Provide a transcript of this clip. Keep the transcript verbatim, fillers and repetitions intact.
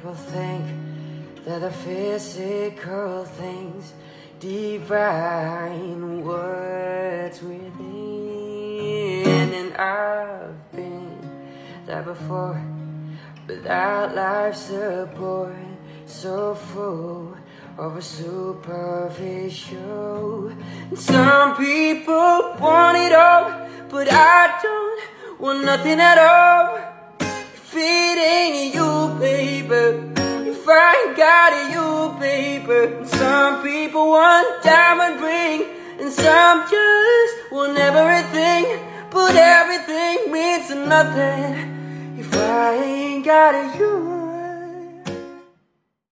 people think that the physical things divine words within. And I've been there before, without life support, so full of a superficial. And some people want it all, but I don't want nothing at all. If it ain't you, baby, if I ain't got you, baby. And some people want diamond ring, and some just want everything, but everything means nothing if I ain't got you.